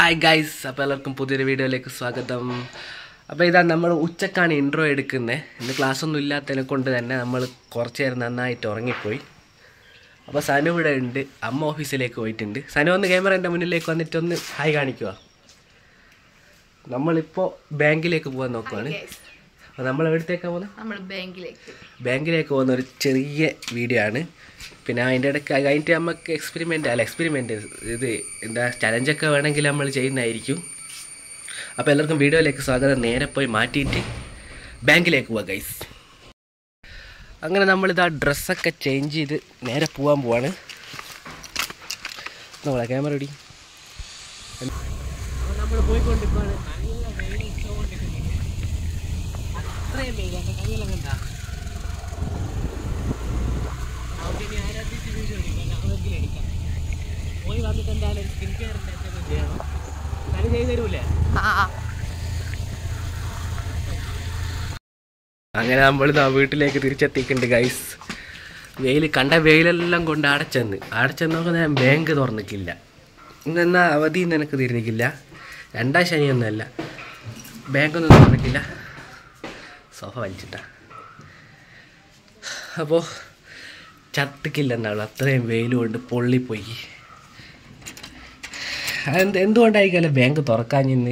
Hi guys, അപ്പോൾ എല്ലാവർക്കും പുതിയൊരു വീഡിയോയിലേക്ക് സ്വാഗതം. അപ്പോൾ ഇതാ നമ്മൾ ഉച്ചക്കാണ് ഇൻട്രോ എടുക്കുന്നത്. ഇന്ന് ക്ലാസ്സൊന്നും ഇല്ലാത്തതിനെ കൊണ്ട് തന്നെ നമ്മൾ കുറച്ച് നേരം നന്നായിട്ട് ഉറങ്ങിപ്പോയി. അപ്പോൾ സനു ഇവിടെ ഉണ്ട്, അമ്മ ഓഫീസിലേക്ക് പോയിട്ടുണ്ട്. സനു ഒന്ന് ക്യാമറേൻ്റെ മുന്നിലേക്ക് വന്നിട്ടൊന്ന് ഹായ് കാണിക്കുക. നമ്മളിപ്പോൾ ബാങ്കിലേക്ക് പോകാൻ നോക്കുവാണ്. അപ്പോൾ നമ്മൾ എവിടത്തേക്കാണ് പോകുന്നത്? ബാങ്കിലേക്ക് പോകുന്ന ഒരു ചെറിയ വീഡിയോ ആണ്. പിന്നെ അതിൻ്റെ ഇടയ്ക്ക് കഴിഞ്ഞിട്ട് നമുക്ക് എക്സ്പെരിമെൻ്റ് ഇത് എന്താ ചലഞ്ചൊക്കെ വേണമെങ്കിൽ നമ്മൾ ചെയ്യുന്നതായിരിക്കും. അപ്പോൾ എല്ലാവർക്കും വീഡിയോയിലേക്ക് സ്വാഗതം. നേരെ പോയി മാറ്റിയിട്ട് ബാങ്കിലേക്ക് പോവാം ഗൈസ്. അങ്ങനെ നമ്മളിതാ ഡ്രസ്സൊക്കെ ചേഞ്ച് ചെയ്ത് നേരെ പോകാൻ പോവാണ്. നമ്മളെ ക്യാമറ ഇടി നമ്മൾ പോയിക്കൊണ്ടിരിക്കുകയാണ്. അത്രയും കയ്യിലെന്താ പോയി വന്നിട്ട് എന്തായാലും സ്കിൻ കെയറിൻ്റെ ചെയ്യണം. അത് ചെയ്ത് തരൂലേ? അങ്ങനെ നമ്മളിതാ വീട്ടിലേക്ക് തിരിച്ചെത്തിയിട്ടുണ്ട് ഗൈസ്. കണ്ട വെയിലെല്ലാം കൊണ്ട് അടച്ചെന്നൊക്കെ ഞാൻ ബാങ്ക് തുറന്നിട്ടില്ല. ഇന്നെന്നാ അവധി നിനക്ക് തിരിഞ്ഞിട്ടില്ല. 2ാം ശനിയൊന്നുമല്ല, ബാങ്കൊന്നും തുറന്നിട്ടില്ല. സോഫ വലിച്ചിട്ടാ. അപ്പോൾ ചത്തിക്കില്ലെന്നാളോ, അത്രയും വെയിൽ കൊണ്ട് പൊള്ളിപ്പോയി. എന്തുകൊണ്ടായിരിക്കുമല്ലോ ബാങ്ക് തുറക്കാഞ്ഞിന്ന്.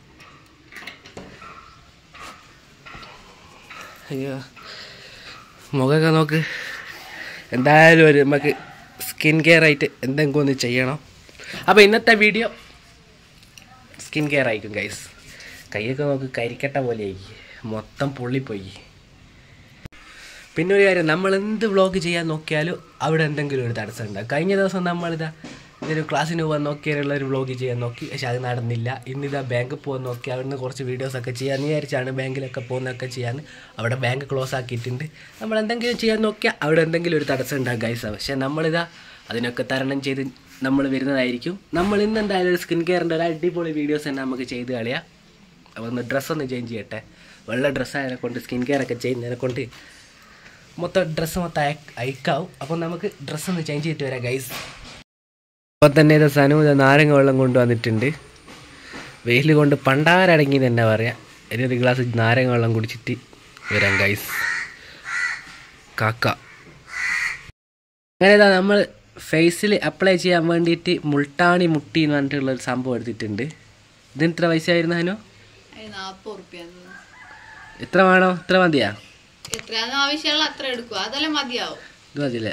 അയ്യോ, മുഖമൊക്കെ നോക്ക്. എന്തായാലും നമുക്ക് സ്കിൻ കെയർ ആയിട്ട് എന്തെങ്കിലും ഒന്ന് ചെയ്യണം. അപ്പോൾ ഇന്നത്തെ വീഡിയോ സ്കിൻ കെയർ ആയിരിക്കും ഗൈസ്. കൈയൊക്കെ നോക്ക്, കരിക്കട്ട പോലെ ആയിരിക്കും, മൊത്തം പൊള്ളിപ്പോയി. പിന്നെ ഒരു കാര്യം, നമ്മൾ എന്ത് വ്ളോഗ് ചെയ്യാൻ നോക്കിയാലും അവിടെ എന്തെങ്കിലും ഒരു തടസ്സം ഉണ്ടാകും. കഴിഞ്ഞ ദിവസം നമ്മളിതാ ഇതൊരു ക്ലാസ്സിന് പോകാൻ നോക്കിയാലുള്ള ഒരു വ്ളോഗ് ചെയ്യാൻ നോക്കി, പക്ഷെ അത് നടന്നില്ല. ഇന്നിതാ ബാങ്കിൽ പോകാൻ നോക്കി, അവിടുന്ന് കുറച്ച് വീഡിയോസൊക്കെ ചെയ്യാൻ വിചാരിച്ചാണ് ബാങ്കിലൊക്കെ പോകുന്നതൊക്കെ ചെയ്യാൻ. അവിടെ ബാങ്ക് ക്ലോസ് ആക്കിയിട്ടുണ്ട്. നമ്മൾ എന്തെങ്കിലും ചെയ്യാൻ നോക്കിയാൽ അവിടെ എന്തെങ്കിലും ഒരു തടസ്സം ഉണ്ടാകും ഗൈസ്. പക്ഷേ നമ്മളിതാ അതിനൊക്കെ തരണം ചെയ്ത് നമ്മൾ വരുന്നതായിരിക്കും. നമ്മൾ ഇന്ന് എന്തായാലും ഒരു സ്കിൻ കെയറിൻ്റെ ഒരു അടിപൊളി വീഡിയോസ് തന്നെ നമുക്ക് ചെയ്ത് കളയാം. അപ്പോൾ ഒന്ന് ഡ്രസ്സൊന്ന് ചേഞ്ച് ചെയ്യട്ടെ. വെള്ള ഡ്രസ്സായതിനെ കൊണ്ട് സ്കിൻ കെയർ ഒക്കെ ചെയ്യുന്നതിനെ കൊണ്ട് ഡ്രസ്സ് മൊത്തം അയക്കാവും. അപ്പോൾ നമുക്ക് ഡ്രസ്സൊന്ന് ചേഞ്ച് ചെയ്തിട്ട് വരാം ഗൈസ്. അപ്പോൾ തന്നെ ഇത് സനു നാരങ്ങ വെള്ളം കൊണ്ടുവന്നിട്ടുണ്ട്. വെയിൽ കൊണ്ട് പണ്ടാരടങ്ങി തന്നെ പറയാം. ഒരു ഗ്ലാസ് നാരങ്ങ വെള്ളം കുടിച്ചിട്ട് വരാം ഗൈസ്. കാക്ക അങ്ങനെ ഇതാ നമ്മൾ ഫേസിൽ അപ്ലൈ ചെയ്യാൻ വേണ്ടിയിട്ട് മുൾട്ടാണി മുട്ടി എന്ന് പറഞ്ഞിട്ടുള്ളൊരു സംഭവം എടുത്തിട്ടുണ്ട്. ഇതിന് എത്ര പൈസ ആയിരുന്നു അതിനോ? 40 റുപ്യ. എത്ര വേണോ? എത്ര മതിയാ? ആവശ്യമുള്ള അത്ര എടുക്കുക, അതെല്ലാം മതിയാവും. ഇത് മതിയല്ലേ?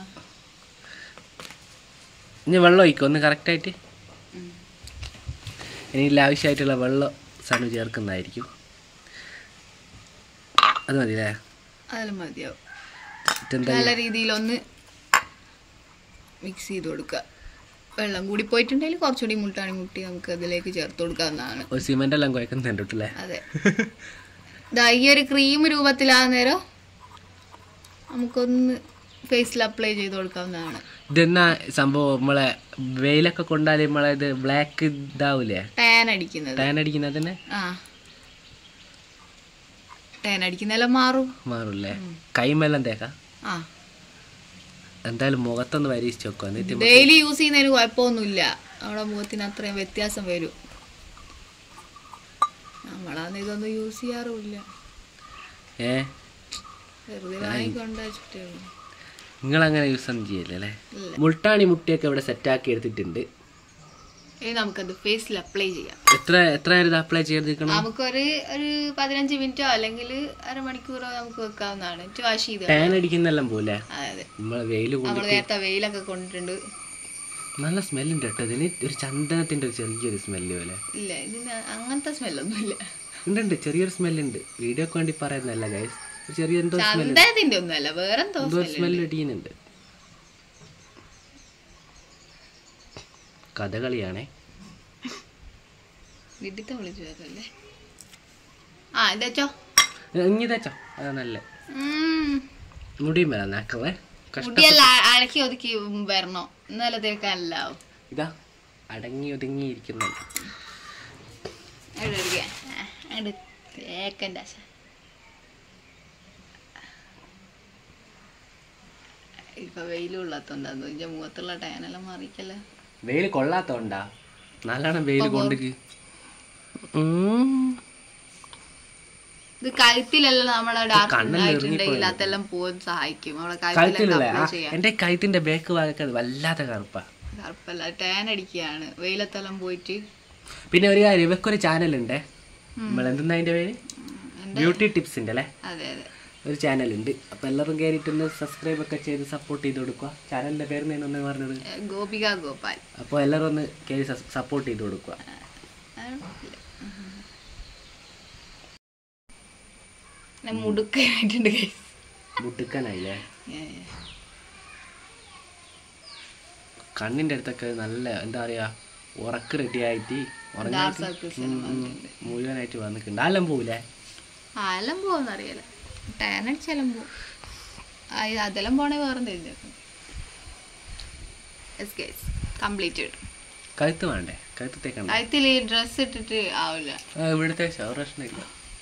ഇനി വെള്ളം ഒഴിക്കും ഒന്ന് കറക്റ്റായിട്ട്. ഇനി ആവശ്യമായിട്ടുള്ള വെള്ളം സനു ചേർക്കുന്നതായിരിക്കും. അത് മതിയല്ലേ? അതെല്ലാം മതിയാവും. നല്ല രീതിയിലൊന്ന് മിക്സ് ചെയ്ത് കൊടുക്കുക. വെള്ളം കൂടി പോയിട്ടുണ്ടെങ്കിൽ കുറച്ചുകൂടി മുൾട്ടാണി മുട്ടി നമുക്ക് അതിലേക്ക് ചേർത്ത് കൊടുക്കാവുന്നതാണ്. ഒരു സിമെന്റ് എല്ലാം കുഴക്കുന്നുണ്ടല്ലേ? അതെ. ഈ ഒരു ക്രീം രൂപത്തിലാകുന്ന നേരം നമുക്കൊന്ന് ഫേസിൽ അപ്ലൈ ചെയ്ത് കൊടുക്കാവുന്നതാണ്. ഇതെന്നാ സംഭവം? നമ്മളെ വെയിലൊക്കെ കൊണ്ടാല് നമ്മളെ ഇത് ബ്ലാക്ക് ഇതാവൂലേ? ടാൻ അടിക്കുന്നത് തന്നെ. ടാൻ അടിക്കുന്നെല്ലാം മാറൂല്ലേ? കൈമെല്ലാം തേക്കാം. എന്തായാലും മുഖത്തൊന്ന് പരീക്ഷിച്ച് നോക്കുക. ഡെയിലി യൂസ് ചെയ്യുന്നതിന് കുഴപ്പമൊന്നുമില്ല. നമ്മുടെ മുഖത്തിന് അത്രയും വ്യത്യാസം വരും. നമ്മളാന്ന് ഇതൊന്നും യൂസ് ചെയ്യാറുമില്ല. വെറുതെ വാങ്ങിക്കൊണ്ടേ. നിങ്ങളങ്ങനെ യൂസ് ഒന്നും ചെയ്യില്ലേ? മുൾട്ടാണി മുട്ടിയൊക്കെ ഇവിടെ സെറ്റാക്കി എടുത്തിട്ടുണ്ട്. നമുക്കത് ഫേസിൽ അപ്ലൈ ചെയ്യാം. എത്ര നേരം അപ്ലൈ ചെയ്തിരിക്കണം? നമുക്കൊരു 15 മിനിറ്റോ അല്ലെങ്കിൽ അരമണിക്കൂറോ നമുക്ക് വെക്കാവുന്നതാണ്. വാഷ് ചെയ്ത് ടാൻ അടിക്കുന്നെല്ലാം പോലെ. അതെ, നമ്മൾ നേരത്തെ വെയിലൊക്കെ കൊണ്ടിട്ടുണ്ട്. നല്ല സ്മെല്ലുണ്ട് കേട്ടോ ഇതിന്. ഒരു ചന്ദനത്തിന്റെ ഒരു ചെറിയൊരു സ്മെല്ല് പോലെ. ഇല്ല, ഇതിന് അങ്ങനത്തെ സ്മെല്ലൊന്നും ഇല്ല. ഉണ്ട്, ചെറിയൊരു സ്മെല്ലുണ്ട്. വീഡിയോക്ക് വേണ്ടി പറയുന്നല്ല ഗൈസ്. ചെറിയ എന്തോ ചന്ദനത്തിന്റെ ഒന്നുമല്ല, വേറെ എന്തോ സ്മെല്ല് ഇടിയുന്നുണ്ട്. കഥകളിയാണേ. വീട്ടിൽ വിളിച്ചു വരല്ലേ? ഇതോ ഇനി തേച്ചോ, അതാ നല്ല മുടിയും വരാം. നാക്കളെ അടക്കി ഒതുക്കി വരണോ? നല്ല തേക്കാനല്ല. ഇതാ അടങ്ങി ഒതുങ്ങിയിരിക്കുന്നുണ്ട്. ഇപ്പൊ വെയിലുള്ളത്തോണ്ടാന്ന് മുഖത്തുള്ള ടാനെല്ലാം മാറിക്കല്ലേ. വെയിൽ കൊള്ളാത്തോണ്ടാ? നല്ലോണം വെയിൽ കൊണ്ടിക്ക്. ഇത് കഴുത്തിലെല്ലാം നമ്മളെ ഡാർക്കുണ്ടെങ്കിൽ അതെല്ലാം പോകാൻ സഹായിക്കും. എന്റെ കഴുത്തിന്റെ ബേക്ക് ഭാഗത്ത് വല്ലാത്ത കറുപ്പല്ല, ടാൻ അടിക്കുകയാണ് വെയിലത്തെല്ലാം പോയിട്ട്. പിന്നെ ഒരു കാര്യം, ഇവക്കൊരു ചാനലുണ്ട്, നമ്മളെന്താ അതിന്റെ പേര്, ബ്യൂട്ടി ടിപ്സിന്റെ അല്ലേ, ഒരു ചാനലുണ്ട്. അപ്പൊ എല്ലാവരും കയറിയിട്ടൊന്ന് സബ്സ്ക്രൈബ് ഒക്കെ ചെയ്ത് സപ്പോർട്ട് ചെയ്ത് കൊടുക്കുക. ചാനലിന്റെ പേര് ഒന്ന് പറഞ്ഞത് ഗോപിക ഗോപാൽ. അപ്പോൾ എല്ലാവരും ഒന്ന് കയറി സപ്പോർട്ട് ചെയ്ത് കൊടുക്കുക. മുടുക്കനായില്ലേ, കണ്ണിന്റെ അടുത്തൊക്കെ നല്ല എന്താ പറയാ ഉറക്ക് റെഡി ആയിട്ട് മുഴുവനായിട്ട് വന്നിട്ടുണ്ട്. ആലം പോവില്ലേ? ആലം പോവെന്നറിയാല, ടാൻ അടിച്ചാലും പോവും. അതെല്ലാം പോണേ വേറെ കംപ്ലീറ്റഡ്. കഴുത്ത് വേണ്ടേ? കഴുത്തേക്ക് കഴുത്തിൽ ഡ്രസ് ഇട്ടിട്ട് ആവില്ല. ഇവിടുത്തെ പ്രശ്നമില്ല.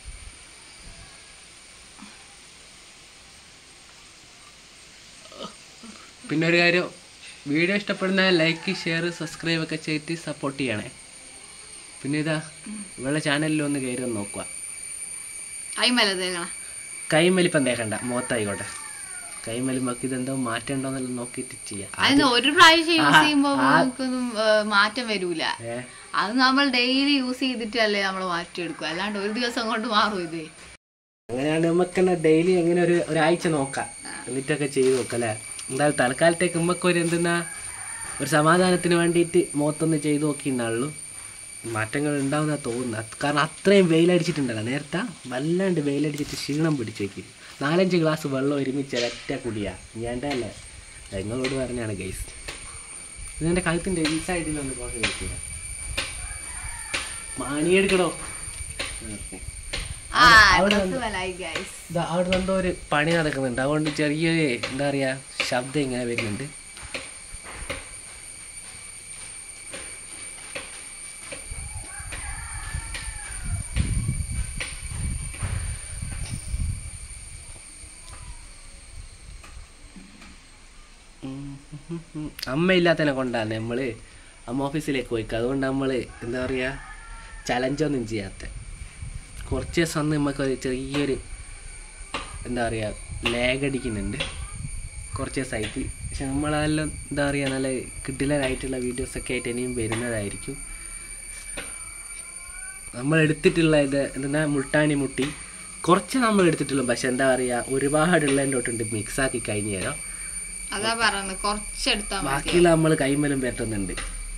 പിന്നെ ഒരു കാര്യം, വീഡിയോ ഇഷ്ടപ്പെടുന്ന ലൈക്ക് ഷെയർ സബ്സ്ക്രൈബ് ഒക്കെ ചെയ്തിട്ട് സപ്പോർട്ട് ചെയ്യണേ. പിന്നെ ഇതാ ഇവളുടെ ചാനലിൽ ഒന്ന് കയറി ഒന്ന് നോക്കുക. കൈമലിപ്പം തേക്കണ്ട, മുഖത്തായിക്കോട്ടെ. കൈമലിമ്പക്ക് ഇതെന്തോ മാറ്റം ഉണ്ടോന്നെല്ലാം നോക്കിയിട്ട് ചെയ്യാം. ഒരു പ്രാവശ്യം യൂസ് ചെയ്യുമ്പോ മാറ്റം വരൂല. അത് നമ്മൾ ഡെയിലി യൂസ് ചെയ്തിട്ടല്ലേ നമ്മൾ മാറ്റിയെടുക്കുക, അല്ലാണ്ട് ഒരു ദിവസം കൊണ്ട് മാറും ഇത്. അങ്ങനെയാണ് നമുക്കെന്നെ ഡെയിലി എങ്ങനെ ഒരാഴ്ച നോക്കാം, എന്നിട്ടൊക്കെ ചെയ്ത് നോക്കാം അല്ലേ. എന്തായാലും തൽക്കാലത്തേക്ക് നമുക്കൊരു എന്തെന്നാ ഒരു സമാധാനത്തിന് വേണ്ടിയിട്ട് മുഖത്തൊന്ന് ചെയ്ത് നോക്കിയെന്നുള്ളൂ. മാറ്റങ്ങൾ ഉണ്ടാവുന്ന തോന്നുന്നത്, കാരണം അത്രയും വെയിലടിച്ചിട്ടുണ്ടല്ലോ നേരത്തെ. വല്ലാണ്ട് വെയിലടിച്ചിട്ട് ക്ഷീണം പിടിച്ചു വയ്ക്കും. 4-5 ഗ്ലാസ് വെള്ളം ഒരുമിച്ച് ഒരൊറ്റ കുടിയാ ഞാൻ അല്ലേ. നിങ്ങളോട് പറഞ്ഞാണ് ഗൈസ്. ഇതെൻ്റെ കഴുത്തിൻ്റെ ഈ സൈഡിലൊന്ന് കുറച്ച് കഴിക്കുക. മാണിയെടുക്കണോ? അവിടെ എന്തോ ഒരു പണി നടക്കുന്നുണ്ട്, അതുകൊണ്ട് ചെറിയൊരു എന്താ പറയാ ശബ്ദം ഇങ്ങനെ വരുന്നുണ്ട്. അമ്മ ഇല്ലാത്തതിനെ കൊണ്ടാണ് അമ്മ ഓഫീസിലേക്ക് പോയിക്കുക. അതുകൊണ്ട് നമ്മൾ എന്താ പറയുക ചലഞ്ചൊന്നും ചെയ്യാത്ത. കുറച്ച് ദിവസം അന്ന് നമുക്ക് ചെറിയൊരു എന്താ പറയുക ലാഗടിക്കുന്നുണ്ട് കുറച്ച് ദിവസമായിട്ട്. പക്ഷെ നമ്മളതെല്ലാം എന്താ പറയുക നല്ല കിടിലനായിട്ടുള്ള വീഡിയോസൊക്കെ ആയിട്ട് ഇനിയും വരുന്നതായിരിക്കും. നമ്മൾ എടുത്തിട്ടുള്ള ഇത് എന്താ മുട്ടാണി മുട്ടി കുറച്ച് നമ്മൾ എടുത്തിട്ടുള്ളൂ. പക്ഷെ എന്താ പറയുക ഒരുപാടുള്ളതിൻ്റെ തൊട്ടുണ്ട് മിക്സാക്കി കഴിഞ്ഞു തരാം. ബാക്കിയുള്ള നമ്മൾ കൈമലും പറ്റുന്നുണ്ട്.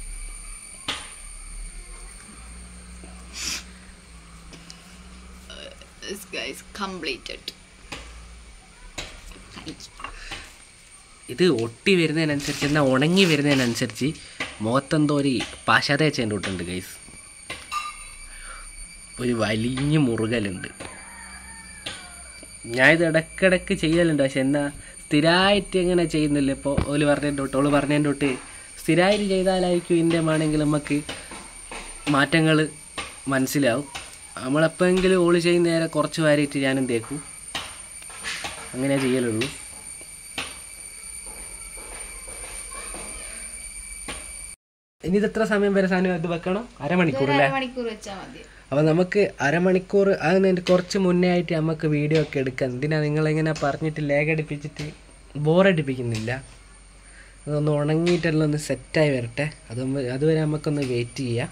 ഇത് ഒട്ടി വരുന്നതിനനുസരിച്ച് എന്നാൽ ഉണങ്ങി വരുന്നതിനനുസരിച്ച് മുഖത്തെന്തോ ഒരു പശ തേച്ചതിൻ്റെ തൊട്ടുണ്ട് ഗൈസ്. ഒരു വലിയ മുറുകലുണ്ട്. ഞാനിത് ഇടയ്ക്കിടയ്ക്ക് ചെയ്യലുണ്ട്, പക്ഷെ എന്നാ സ്ഥിരമായിട്ട് എങ്ങനെ ചെയ്യുന്നില്ല. ഇപ്പോൾ ഓല് പറഞ്ഞതിൻ്റെ തൊട്ട് സ്ഥിരമായിട്ട് ചെയ്താലായിരിക്കും ഇതിൻ്റെ ആണെങ്കിൽ നമുക്ക് മാറ്റങ്ങൾ മനസ്സിലാവും. നമ്മളെപ്പോഴെങ്കിലും ഓള് ചെയ്യുന്ന നേരെ കുറച്ച് വാരിയിട്ട് ഞാനും തേക്കും, അങ്ങനെ ചെയ്യലുള്ളൂ. ഇനി ഇത് എത്ര സമയം വരെ സാധനം ഇത് വെക്കണം? അരമണിക്കൂർ അല്ലേ? അപ്പം നമുക്ക് അരമണിക്കൂർ അതിന് കുറച്ച് മുന്നേ ആയിട്ട് നമുക്ക് വീഡിയോ ഒക്കെ എടുക്കാം. എന്തിനാ നിങ്ങളിങ്ങനെ പറഞ്ഞിട്ട് ലേഖടിപ്പിച്ചിട്ട് ബോറടിപ്പിക്കുന്നില്ല. അതൊന്ന് ഉണങ്ങിയിട്ടെല്ലാം ഒന്ന് സെറ്റായി വരട്ടെ. അതുവരെ നമുക്കൊന്ന് വെയിറ്റ് ചെയ്യാം.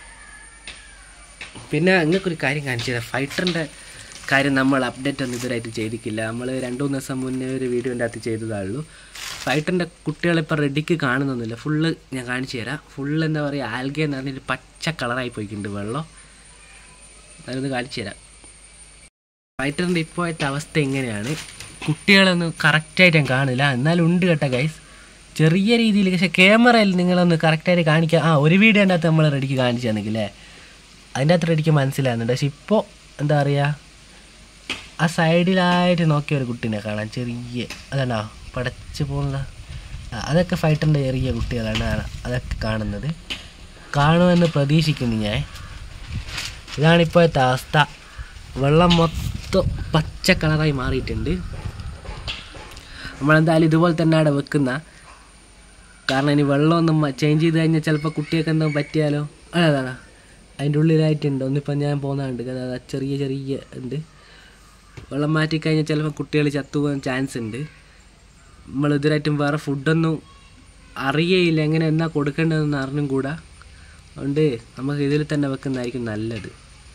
പിന്നെ നിങ്ങൾക്കൊരു കാര്യം കാണിച്ചു തരാം. ഫൈറ്ററിൻ്റെ കാര്യം നമ്മൾ അപ്ഡേറ്റ് ഒന്നും ഇതുവരായിട്ട് ചെയ്തിട്ടില്ല. നമ്മൾ 2-3 ദിവസം മുന്നേ ഒരു വീഡിയോൻ്റെ അകത്ത് ചെയ്തതാണുള്ളൂ. ഫൈറ്ററിൻ്റെ കുട്ടികളിപ്പോൾ റെഡിക്ക് കാണുന്നൊന്നുമില്ല. ഫുള്ള് ഞാൻ കാണിച്ചു തരാം. ഫുള്ള് എന്താ പറയുക ആൽഗെ എന്ന് പറഞ്ഞിട്ട് പച്ച കളറായി പോയിട്ടുണ്ട് വെള്ളം. അതൊന്ന് കാണിച്ചു തരാം. ഫൈറ്ററിൻ്റെ ഇപ്പോഴത്തെ അവസ്ഥ എങ്ങനെയാണ്. കുട്ടികളൊന്നും കറക്റ്റായിട്ട് ഞാൻ കാണില്ല, എന്നാലും ഉണ്ട് കേട്ടോ ഗൈസ് ചെറിയ രീതിയിൽ. പക്ഷേ ക്യാമറയിൽ നിങ്ങളൊന്ന് കറക്റ്റായിട്ട് കാണിക്കാം. ഒരു വീഡിയോൻ്റെ അകത്ത് നമ്മൾ റെഡിക്ക് കാണിച്ചു തന്നെങ്കിലേ അതിൻ്റെ അകത്ത് റെഡിക്ക് മനസ്സിലാകുന്നുണ്ട്. പക്ഷെ ഇപ്പോൾ എന്താ പറയുക ആ സൈഡിലായിട്ട് നോക്കിയ ഒരു കുട്ടീനെ കാണാൻ ചെറിയ അതാണോ പടച്ച് പോകുന്ന അതൊക്കെ ഫൈറ്ററിൻ്റെ ചെറിയ കുട്ടികളാണ് അതൊക്കെ കാണുന്നത്. കാണുമെന്ന് പ്രതീക്ഷിക്കുന്നു ഞാൻ. ഇതാണിപ്പോഴത്തെ അവസ്ഥ. വെള്ളം മൊത്തം പച്ച കളറായി മാറിയിട്ടുണ്ട്. നമ്മളെന്തായാലും ഇതുപോലെ തന്നെ അവിടെ വെക്കുന്ന കാരണം ഇനി വെള്ളമൊന്നും ചേഞ്ച് ചെയ്ത് കഴിഞ്ഞാൽ ചിലപ്പോൾ കുട്ടിയൊക്കെ എന്തോ പറ്റിയാലോ. അതാ അതിൻ്റെ ഉള്ളിലായിട്ടുണ്ട്. ഒന്നിപ്പം ഞാൻ പോകുന്നുണ്ട്, അതാ ചെറിയ ചെറിയ ഉണ്ട്. വെള്ളം മാറ്റിക്കഴിഞ്ഞാൽ ചിലപ്പോൾ കുട്ടികൾ ചത്തുപോകാൻ ചാൻസ് ഉണ്ട്. നമ്മൾ ഇതുവരായിട്ടും വേറെ ഫുഡൊന്നും അറിയയില്ല, എങ്ങനെ എന്നാ കൊടുക്കേണ്ടതെന്ന് അറിഞ്ഞും കൂടാ. അതുകൊണ്ട് നമുക്ക് ഇതിൽ തന്നെ വെക്കുന്നതായിരിക്കും നല്ലത്.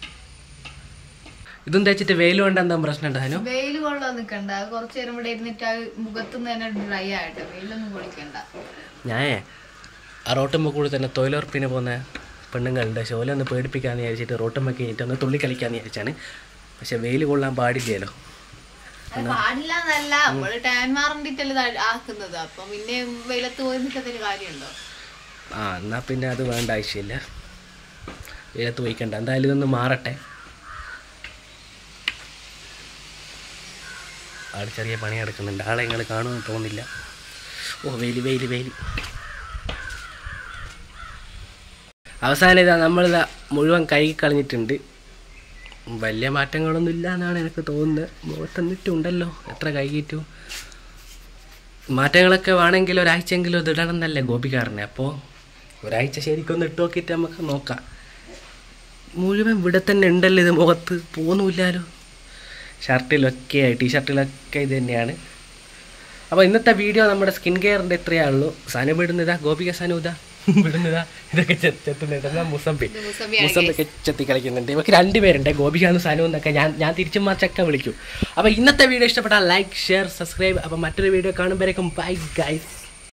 ഇതും തേച്ചിട്ട് വെയിൽ കൊണ്ട് എന്താ പ്രശ്നം ഉണ്ടാകാനോ? വെയിൽ കൊള്ളാൻ നിൽക്കണ്ട, കുറച്ച് നേരം ഇവിടെ ഇരുന്നിട്ട് മുഖത്തുനിന്ന് തന്നെ ഡ്രൈ ആയിട്ട് വെയിലൊന്നും കൊളിക്കണ്ട. ഞാൻ ആ റോട്ടുമ്പോൾ കൂടി തന്നെ തൊഴിലുറപ്പിന് പോകുന്ന പെണ്ണുങ്ങളുണ്ട്. പക്ഷെ ഓലൊന്ന് പേടിപ്പിക്കാമെന്ന് വിചാരിച്ചിട്ട് റോട്ടുമ്പോൾ കഴിഞ്ഞിട്ട് ഒന്ന് തുള്ളി കളിക്കാമെന്ന് വിചാരിച്ചാണ്. പക്ഷെ വെയിൽ കൊള്ളാൻ പാടില്ലല്ലോ. പാടില്ല എന്നല്ല, നമ്മള് ടാൻ മാറണ്ടിട്ടല്ലേ ആക്കുന്നത്. അപ്പം പിന്നെ വെയിലത്ത് പോയി നിൽക്കുന്നതിന് കാര്യമുണ്ടോ? എന്നാൽ പിന്നെ അത് വേണ്ട, ആവശ്യമില്ല, വെയിലത്ത് പോയിക്കണ്ട. എന്തായാലും ഇതൊന്ന് മാറട്ടെ. ആൾ ചെറിയ പണി എടുക്കുന്നുണ്ട്, ആളെ നിങ്ങൾ കാണുമെന്ന് തോന്നില്ല. വെയിൽ വെയിൽ വെയിൽ. അവസാനം ഇതാ നമ്മളിതാ മുഴുവൻ കഴുകി കളഞ്ഞിട്ടുണ്ട്. വലിയ മാറ്റങ്ങളൊന്നും ഇല്ല എന്നാണ് എനിക്ക് തോന്നുന്നത്. മുഖത്തെന്നിട്ടുണ്ടല്ലോ എത്ര കഴുകിയിട്ടു. മാറ്റങ്ങളൊക്കെ വേണമെങ്കിൽ ഒരാഴ്ചയെങ്കിലും ഇത് ഇടണം എന്നല്ലേ ഗോപിക്കാരനെ. അപ്പോൾ ഒരാഴ്ച ശരിക്കൊന്ന് ഇട്ട് നോക്കിയിട്ട് നമുക്ക് നോക്കാം. മുഴുവൻ ഇവിടെ തന്നെ ഉണ്ടല്ലോ, ഇത് മുഖത്ത് പോകുന്നില്ലല്ലോ. ഷർട്ടിലൊക്കെ ടീഷർട്ടിലൊക്കെ ഇത് തന്നെയാണ്. അപ്പോൾ ഇന്നത്തെ വീഡിയോ നമ്മുടെ സ്കിൻ കെയറിൻ്റെ ഇത്രയേ ഉള്ളൂ. സനു വിടുന്നതാ, ഗോപിക സനു ഇതാ വിടുന്നതാ, ഇതൊക്കെ ചെത്തുന്നുണ്ട്. മുസമ്പൊക്കെ ചെത്തി കളിക്കുന്നുണ്ട്. ഇവർക്ക് 2 പേരുണ്ട്, ഗോപികാന്ന് സനു എന്നൊക്കെ. ഞാൻ തിരിച്ചും മറിച്ചൊക്കെ വിളിക്കും. അപ്പോൾ ഇന്നത്തെ വീഡിയോ ഇഷ്ടപ്പെട്ടാൽ ലൈക്ക്, ഷെയർ, സബ്സ്ക്രൈബ്. അപ്പോൾ മറ്റൊരു വീഡിയോ കാണുമ്പോഴേക്കും ബൈ ഗൈസ്.